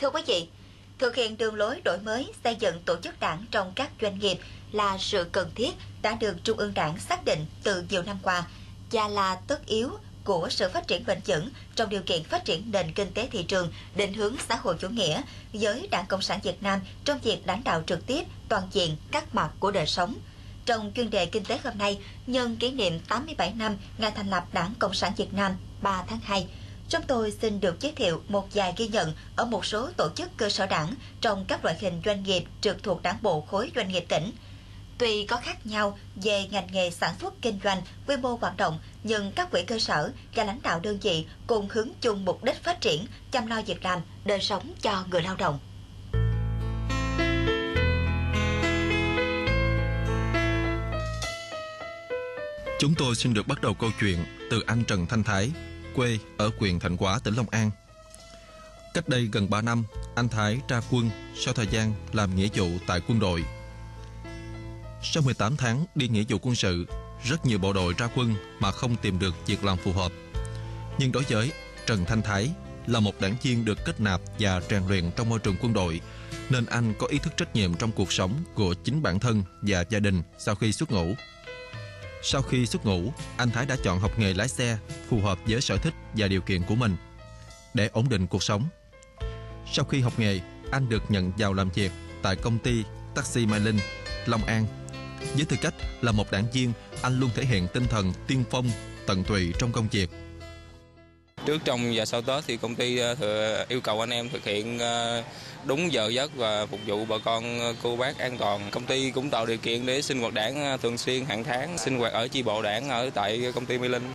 Thưa quý vị, thực hiện đường lối đổi mới xây dựng tổ chức đảng trong các doanh nghiệp là sự cần thiết đã được Trung ương Đảng xác định từ nhiều năm qua và là tất yếu của sự phát triển bền vững trong điều kiện phát triển nền kinh tế thị trường, định hướng xã hội chủ nghĩa với Đảng Cộng sản Việt Nam trong việc lãnh đạo trực tiếp toàn diện các mặt của đời sống. Trong chuyên đề kinh tế hôm nay, nhân kỷ niệm 87 năm ngày thành lập Đảng Cộng sản Việt Nam 3 tháng 2, chúng tôi xin được giới thiệu một vài ghi nhận ở một số tổ chức cơ sở đảng trong các loại hình doanh nghiệp trực thuộc Đảng bộ khối doanh nghiệp tỉnh. Tuy có khác nhau về ngành nghề sản xuất kinh doanh, quy mô hoạt động, nhưng các quỹ cơ sở và lãnh đạo đơn vị cùng hướng chung mục đích phát triển, chăm lo việc làm, đời sống cho người lao động. Chúng tôi xin được bắt đầu câu chuyện từ anh Trần Thanh Thái, quê ở huyện Thạnh Hóa, tỉnh Long An. Cách đây gần 3 năm, anh Thái ra quân sau thời gian làm nghĩa vụ tại quân đội. Sau 18 tháng đi nghĩa vụ quân sự, rất nhiều bộ đội ra quân mà không tìm được việc làm phù hợp. Nhưng đối với Trần Thanh Thái là một đảng viên được kết nạp và rèn luyện trong môi trường quân đội, nên anh có ý thức trách nhiệm trong cuộc sống của chính bản thân và gia đình sau khi xuất ngũ. Sau khi xuất ngũ, anh Thái đã chọn học nghề lái xe phù hợp với sở thích và điều kiện của mình để ổn định cuộc sống. Sau khi học nghề, anh được nhận vào làm việc tại công ty Taxi Mai Linh, Long An. Với tư cách là một đảng viên, anh luôn thể hiện tinh thần tiên phong, tận tụy trong công việc. Trước, trong và sau Tết thì công ty yêu cầu anh em thực hiện đúng giờ giấc và phục vụ bà con cô bác an toàn. Công ty cũng tạo điều kiện để sinh hoạt đảng thường xuyên hàng tháng, sinh hoạt ở chi bộ đảng ở tại công ty Mai Linh.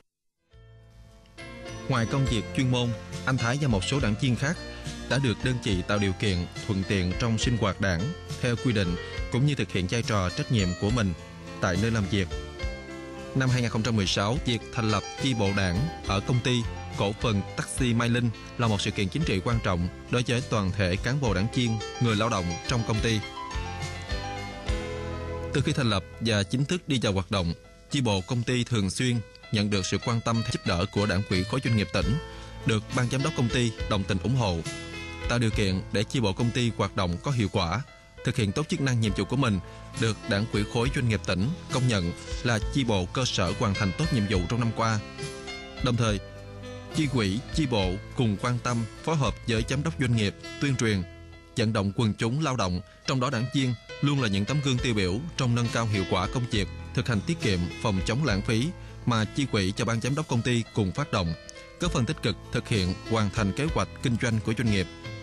Ngoài công việc chuyên môn, anh Thái và một số đảng viên khác đã được đơn vị tạo điều kiện thuận tiện trong sinh hoạt đảng theo quy định, cũng như thực hiện vai trò trách nhiệm của mình tại nơi làm việc. Năm 2016, việc thành lập chi bộ đảng ở công ty cổ phần Taxi Mai Linh là một sự kiện chính trị quan trọng đối với toàn thể cán bộ đảng viên, người lao động trong công ty. Từ khi thành lập và chính thức đi vào hoạt động, chi bộ công ty thường xuyên nhận được sự quan tâm giúp đỡ của Đảng ủy khối doanh nghiệp tỉnh, được ban giám đốc công ty đồng tình ủng hộ, tạo điều kiện để chi bộ công ty hoạt động có hiệu quả, thực hiện tốt chức năng nhiệm vụ của mình, được Đảng ủy khối doanh nghiệp tỉnh công nhận là chi bộ cơ sở hoàn thành tốt nhiệm vụ trong năm qua. Đồng thời, chi ủy, chi bộ cùng quan tâm phối hợp với giám đốc doanh nghiệp tuyên truyền, vận động quần chúng lao động, trong đó đảng viên luôn là những tấm gương tiêu biểu trong nâng cao hiệu quả công việc, thực hành tiết kiệm, phòng chống lãng phí mà chi ủy cho ban giám đốc công ty cùng phát động, góp phần tích cực thực hiện hoàn thành kế hoạch kinh doanh của doanh nghiệp.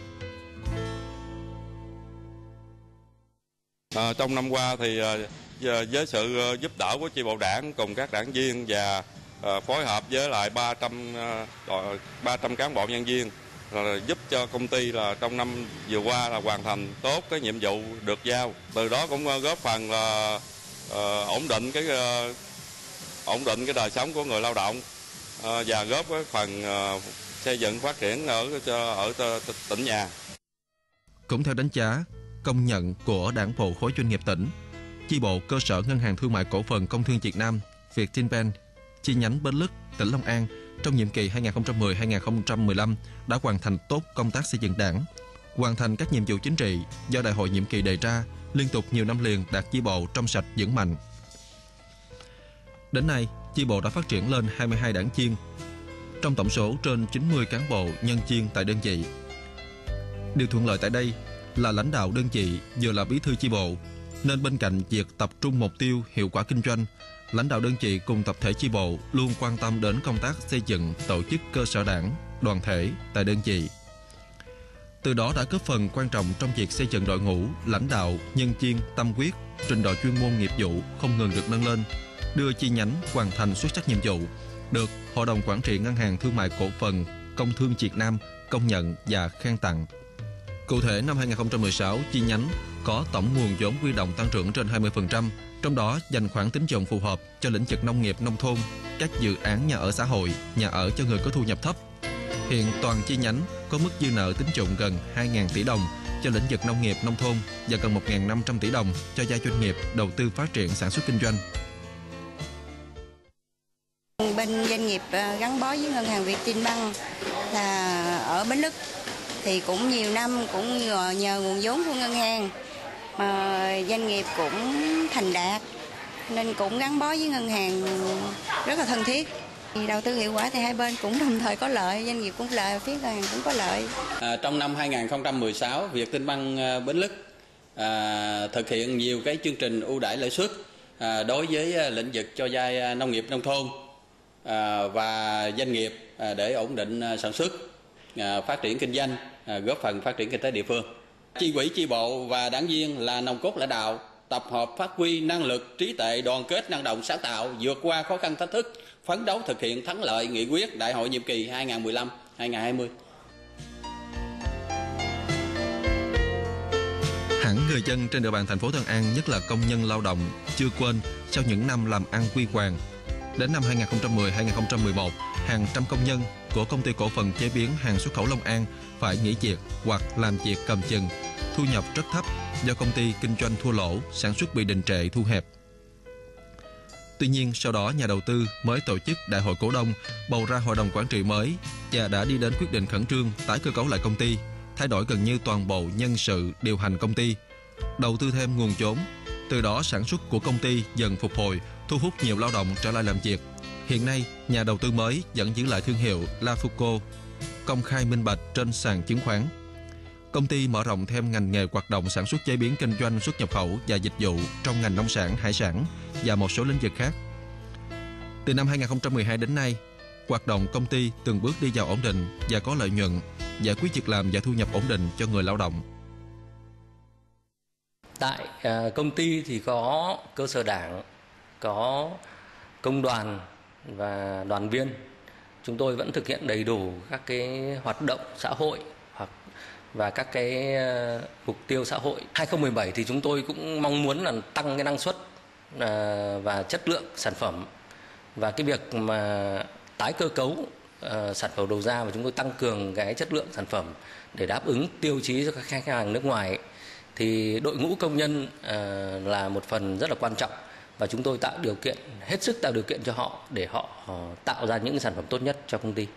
Trong năm qua thì với sự giúp đỡ của chi bộ đảng cùng các đảng viên và phối hợp với lại 300 cán bộ nhân viên giúp cho công ty là trong năm vừa qua là hoàn thành tốt cái nhiệm vụ được giao. Từ đó cũng góp phần ổn định cái đời sống của người lao động và góp cái phần xây dựng phát triển ở tỉnh nhà. Cũng theo đánh giá, công nhận của Đảng bộ khối doanh nghiệp tỉnh, chi bộ cơ sở Ngân hàng Thương mại Cổ phần Công thương Việt Nam Vietinbank chi nhánh Bến Lức, tỉnh Long An trong nhiệm kỳ 2010-2015 đã hoàn thành tốt công tác xây dựng đảng, hoàn thành các nhiệm vụ chính trị do đại hội nhiệm kỳ đề ra, liên tục nhiều năm liền đạt chi bộ trong sạch vững mạnh. Đến nay, chi bộ đã phát triển lên 22 đảng viên, trong tổng số trên 90 cán bộ nhân viên tại đơn vị. Điều thuận lợi tại đây là lãnh đạo đơn vị vừa là bí thư chi bộ, nên bên cạnh việc tập trung mục tiêu hiệu quả kinh doanh, lãnh đạo đơn vị cùng tập thể chi bộ luôn quan tâm đến công tác xây dựng tổ chức cơ sở đảng, đoàn thể tại đơn vị. Từ đó đã góp phần quan trọng trong việc xây dựng đội ngũ lãnh đạo, nhân viên tâm huyết, trình độ chuyên môn nghiệp vụ không ngừng được nâng lên, đưa chi nhánh hoàn thành xuất sắc nhiệm vụ, được Hội đồng Quản trị Ngân hàng Thương mại Cổ phần Công thương Việt Nam công nhận và khen tặng. Cụ thể, năm 2016, chi nhánh có tổng nguồn vốn huy động tăng trưởng trên 20%, trong đó dành khoản tín dụng phù hợp cho lĩnh vực nông nghiệp nông thôn, các dự án nhà ở xã hội, nhà ở cho người có thu nhập thấp. Hiện toàn chi nhánh có mức dư nợ tín dụng gần 2.000 tỷ đồng cho lĩnh vực nông nghiệp nông thôn và gần 1.500 tỷ đồng cho vay doanh nghiệp đầu tư phát triển sản xuất kinh doanh. Bên doanh nghiệp gắn bó với ngân hàng Vietinbank là ở Bến Lức thì cũng nhiều năm cũng nhờ nguồn vốn của ngân hàng mà doanh nghiệp cũng thành đạt nên cũng gắn bó với ngân hàng rất là thân thiết. Đầu tư hiệu quả thì hai bên cũng đồng thời có lợi, doanh nghiệp cũng lợi, phía ngân hàng cũng có lợi. Trong năm 2016, Vietinbank Bến Lức thực hiện nhiều cái chương trình ưu đãi lãi suất đối với lĩnh vực cho vay nông nghiệp nông thôn và doanh nghiệp để ổn định sản xuất, phát triển kinh doanh, góp phần phát triển kinh tế địa phương. Chi ủy, chi bộ và đảng viên là nòng cốt lãnh đạo, tập hợp phát huy năng lực, trí tuệ, đoàn kết, năng động, sáng tạo, vượt qua khó khăn thách thức, phấn đấu thực hiện thắng lợi nghị quyết Đại hội nhiệm kỳ 2015-2020. Hẳn người dân trên địa bàn thành phố Tân An, nhất là công nhân lao động, chưa quên sau những năm làm ăn quy hoàng. Đến năm 2010-2011, hàng trăm công nhân của Công ty Cổ phần Chế biến Hàng Xuất khẩu Long An phải nghỉ việc hoặc làm việc cầm chừng, thu nhập rất thấp do công ty kinh doanh thua lỗ, sản xuất bị đình trệ, thu hẹp. Tuy nhiên, sau đó nhà đầu tư mới tổ chức đại hội cổ đông, bầu ra hội đồng quản trị mới và đã đi đến quyết định khẩn trương tái cơ cấu lại công ty, thay đổi gần như toàn bộ nhân sự điều hành công ty, đầu tư thêm nguồn vốn. Từ đó sản xuất của công ty dần phục hồi, thu hút nhiều lao động trở lại làm việc. Hiện nay, nhà đầu tư mới vẫn giữ lại thương hiệu Lafuco, công khai minh bạch trên sàn chứng khoán. Công ty mở rộng thêm ngành nghề hoạt động sản xuất, chế biến, kinh doanh, xuất nhập khẩu và dịch vụ trong ngành nông sản, hải sản và một số lĩnh vực khác. Từ năm 2012 đến nay, hoạt động công ty từng bước đi vào ổn định và có lợi nhuận, giải quyết việc làm và thu nhập ổn định cho người lao động. Tại công ty thì có cơ sở đảng, có công đoàn và đoàn viên. Chúng tôi vẫn thực hiện đầy đủ các cái hoạt động xã hội và các cái mục tiêu xã hội. 2017 thì chúng tôi cũng mong muốn là tăng cái năng suất và chất lượng sản phẩm, và cái việc mà tái cơ cấu sản phẩm đầu ra, và chúng tôi tăng cường cái chất lượng sản phẩm để đáp ứng tiêu chí cho các khách hàng nước ngoài. Thì đội ngũ công nhân là một phần rất là quan trọng, và chúng tôi hết sức tạo điều kiện cho họ để họ tạo ra những sản phẩm tốt nhất cho công ty.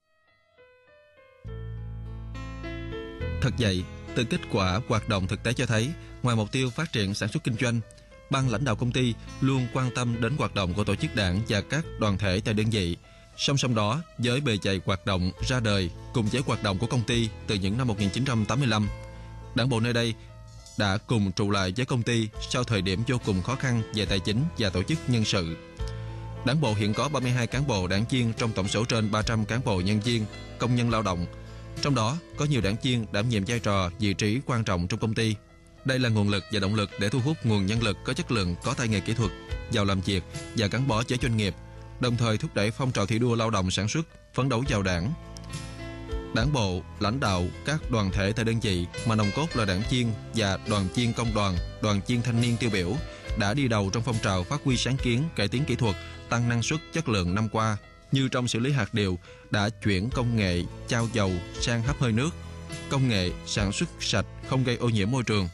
Thật vậy, từ kết quả hoạt động thực tế cho thấy, ngoài mục tiêu phát triển sản xuất kinh doanh, ban lãnh đạo công ty luôn quan tâm đến hoạt động của tổ chức đảng và các đoàn thể tại đơn vị. Song song đó, với bề dày hoạt động ra đời cùng với hoạt động của công ty từ những năm 1985, đảng bộ nơi đây đã cùng trụ lại với công ty sau thời điểm vô cùng khó khăn về tài chính và tổ chức nhân sự. Đảng bộ hiện có 32 cán bộ đảng viên trong tổng số trên 300 cán bộ nhân viên, công nhân lao động. Trong đó, có nhiều đảng viên đảm nhiệm vai trò, vị trí quan trọng trong công ty. Đây là nguồn lực và động lực để thu hút nguồn nhân lực có chất lượng, có tay nghề kỹ thuật vào làm việc và gắn bó với doanh nghiệp, đồng thời thúc đẩy phong trào thi đua lao động sản xuất, phấn đấu vào đảng. Đảng bộ, lãnh đạo các đoàn thể tại đơn vị mà nòng cốt là đảng viên và đoàn viên công đoàn, đoàn viên thanh niên tiêu biểu đã đi đầu trong phong trào phát huy sáng kiến, cải tiến kỹ thuật, tăng năng suất, chất lượng năm qua, như trong xử lý hạt điều đã chuyển công nghệ chao dầu sang hấp hơi nước, công nghệ sản xuất sạch không gây ô nhiễm môi trường.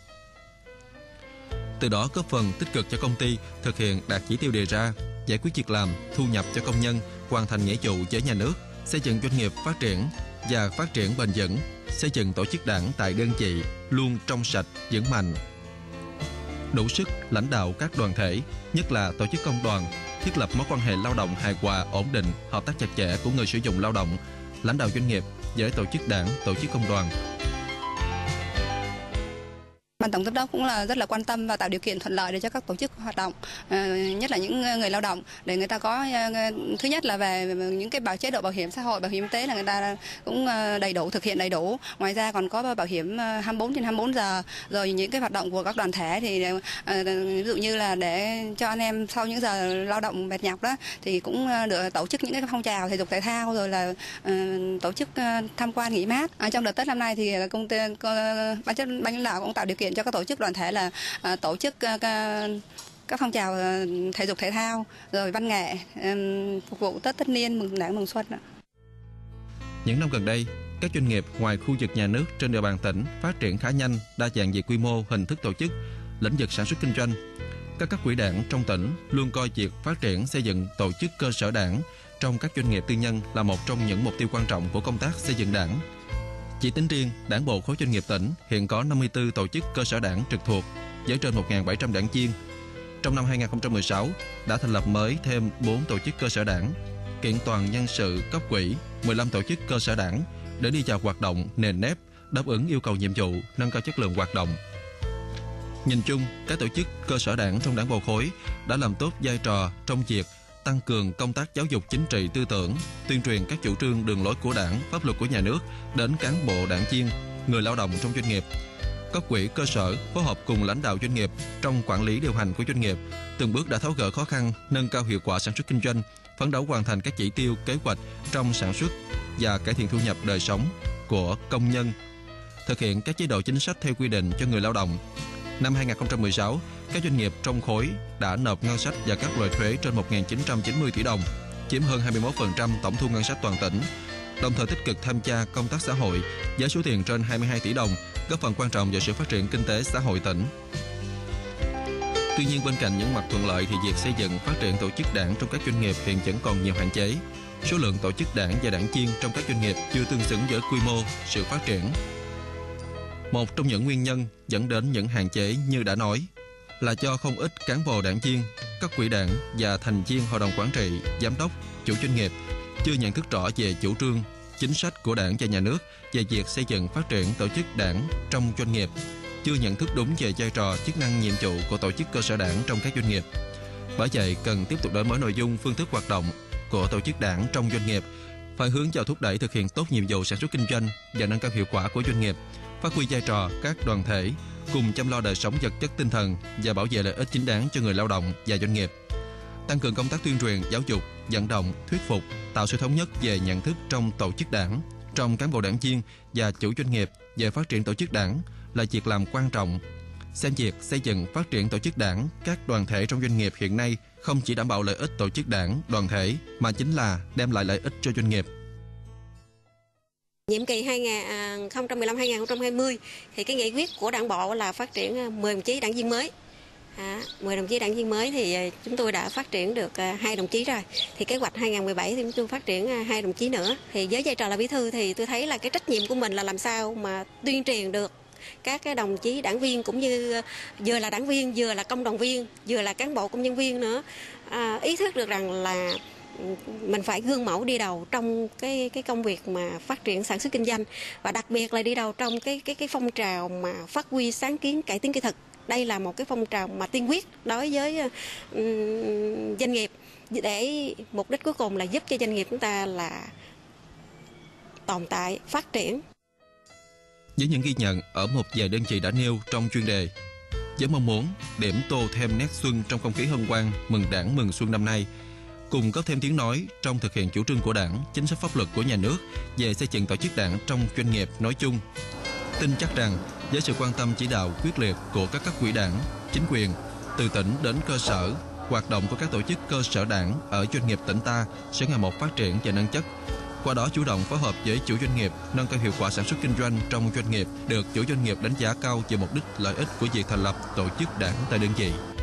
Từ đó góp phần tích cực cho công ty thực hiện đạt chỉ tiêu đề ra, giải quyết việc làm, thu nhập cho công nhân, hoàn thành nghĩa vụ với nhà nước, xây dựng doanh nghiệp phát triển và phát triển bền vững, xây dựng tổ chức đảng tại đơn vị luôn trong sạch, vững mạnh. Đủ sức lãnh đạo các đoàn thể, nhất là tổ chức công đoàn, thiết lập mối quan hệ lao động hài hòa, ổn định, hợp tác chặt chẽ của người sử dụng lao động, lãnh đạo doanh nghiệp với tổ chức đảng, tổ chức công đoàn. Ban tổng giám đốc cũng là rất là quan tâm và tạo điều kiện thuận lợi để cho các tổ chức hoạt động, nhất là những người lao động, để người ta có thứ nhất là về những cái chế độ bảo hiểm xã hội, bảo hiểm y tế là người ta cũng đầy đủ, thực hiện đầy đủ. Ngoài ra còn có bảo hiểm 24/24 giờ, rồi những cái hoạt động của các đoàn thể thì ví dụ như là để cho anh em sau những giờ lao động mệt nhọc đó thì cũng được tổ chức những cái phong trào thể dục thể thao, rồi là tổ chức tham quan nghỉ mát. Trong đợt Tết năm nay thì công ty ban lãnh đạo cũng tạo điều kiện cho các tổ chức đoàn thể là tổ chức các phong trào thể dục thể thao, rồi văn nghệ phục vụ Tết tất niên, mừng Đảng mừng Xuân. Những năm gần đây, các doanh nghiệp ngoài khu vực nhà nước trên địa bàn tỉnh phát triển khá nhanh, đa dạng về quy mô, hình thức tổ chức, lĩnh vực sản xuất kinh doanh. Các cấp ủy đảng trong tỉnh luôn coi việc phát triển xây dựng tổ chức cơ sở đảng trong các doanh nghiệp tư nhân là một trong những mục tiêu quan trọng của công tác xây dựng đảng. Chỉ tính riêng Đảng bộ khối doanh nghiệp tỉnh hiện có 54 tổ chức cơ sở đảng trực thuộc với trên 1.700 đảng viên. Trong năm 2016 đã thành lập mới thêm 4 tổ chức cơ sở đảng, kiện toàn nhân sự cấp quỹ 15 tổ chức cơ sở đảng để đi vào hoạt động nền nếp, đáp ứng yêu cầu nhiệm vụ, nâng cao chất lượng hoạt động. Nhìn chung, các tổ chức cơ sở đảng trong Đảng bộ khối đã làm tốt vai trò trong việc tăng cường công tác giáo dục chính trị tư tưởng, tuyên truyền các chủ trương đường lối của Đảng, pháp luật của nhà nước đến cán bộ đảng viên, người lao động trong doanh nghiệp. Cấp quỹ cơ sở phối hợp cùng lãnh đạo doanh nghiệp trong quản lý điều hành của doanh nghiệp, từng bước đã tháo gỡ khó khăn, nâng cao hiệu quả sản xuất kinh doanh, phấn đấu hoàn thành các chỉ tiêu kế hoạch trong sản xuất và cải thiện thu nhập đời sống của công nhân, thực hiện các chế độ chính sách theo quy định cho người lao động. Năm 2016, các doanh nghiệp trong khối đã nộp ngân sách và các loại thuế trên 1.990 tỷ đồng, chiếm hơn 21% tổng thu ngân sách toàn tỉnh, đồng thời tích cực tham gia công tác xã hội với số tiền trên 22 tỷ đồng, góp phần quan trọng vào sự phát triển kinh tế xã hội tỉnh. Tuy nhiên, bên cạnh những mặt thuận lợi thì việc xây dựng, phát triển tổ chức đảng trong các doanh nghiệp hiện vẫn còn nhiều hạn chế. Số lượng tổ chức đảng và đảng viên trong các doanh nghiệp chưa tương xứng với quy mô, sự phát triển. Một trong những nguyên nhân dẫn đến những hạn chế như đã nói là do không ít cán bộ đảng viên, cấp quỹ đảng và thành viên hội đồng quản trị, giám đốc, chủ doanh nghiệp chưa nhận thức rõ về chủ trương, chính sách của Đảng và nhà nước về việc xây dựng, phát triển tổ chức đảng trong doanh nghiệp, chưa nhận thức đúng về vai trò, chức năng, nhiệm vụ của tổ chức cơ sở đảng trong các doanh nghiệp. Bởi vậy, cần tiếp tục đổi mới nội dung, phương thức hoạt động của tổ chức đảng trong doanh nghiệp, phải hướng vào thúc đẩy thực hiện tốt nhiệm vụ sản xuất kinh doanh và nâng cao hiệu quả của doanh nghiệp, phát huy vai trò các đoàn thể cùng chăm lo đời sống vật chất tinh thần và bảo vệ lợi ích chính đáng cho người lao động và doanh nghiệp. Tăng cường công tác tuyên truyền, giáo dục, vận động, thuyết phục, tạo sự thống nhất về nhận thức trong tổ chức đảng, trong cán bộ đảng viên và chủ doanh nghiệp về phát triển tổ chức đảng là việc làm quan trọng. Xem việc xây dựng, phát triển tổ chức đảng, các đoàn thể trong doanh nghiệp hiện nay không chỉ đảm bảo lợi ích tổ chức đảng, đoàn thể mà chính là đem lại lợi ích cho doanh nghiệp. Nhiệm kỳ 2015-2020 thì cái nghị quyết của Đảng bộ là phát triển 10 đồng chí đảng viên mới. 10 đồng chí đảng viên mới thì chúng tôi đã phát triển được 2 đồng chí rồi. Thì kế hoạch 2017 thì chúng tôi phát triển 2 đồng chí nữa. Thì với vai trò là bí thư thì tôi thấy là cái trách nhiệm của mình là làm sao mà tuyên truyền được các cái đồng chí đảng viên cũng như vừa là đảng viên, vừa là công đoàn viên, vừa là cán bộ công nhân viên nữa, ý thức được rằng là mình phải gương mẫu đi đầu trong cái công việc mà phát triển sản xuất kinh doanh, và đặc biệt là đi đầu trong cái phong trào mà phát huy sáng kiến, cải tiến kỹ thuật. Đây là một cái phong trào mà tiên quyết đối với doanh nghiệp, để mục đích cuối cùng là giúp cho doanh nghiệp chúng ta là tồn tại, phát triển. Với những ghi nhận ở một vài đơn vị đã nêu trong chuyên đề, với mong muốn điểm tô thêm nét xuân trong không khí hân hoan mừng Đảng mừng xuân năm nay, cùng có thêm tiếng nói trong thực hiện chủ trương của Đảng, chính sách pháp luật của nhà nước về xây dựng tổ chức đảng trong doanh nghiệp nói chung. Tin chắc rằng với sự quan tâm chỉ đạo quyết liệt của các cấp quỹ đảng, chính quyền từ tỉnh đến cơ sở, hoạt động của các tổ chức cơ sở đảng ở doanh nghiệp tỉnh ta sẽ ngày một phát triển và nâng chất. Qua đó chủ động phối hợp với chủ doanh nghiệp, nâng cao hiệu quả sản xuất kinh doanh trong doanh nghiệp, được chủ doanh nghiệp đánh giá cao về mục đích lợi ích của việc thành lập tổ chức đảng tại đơn vị.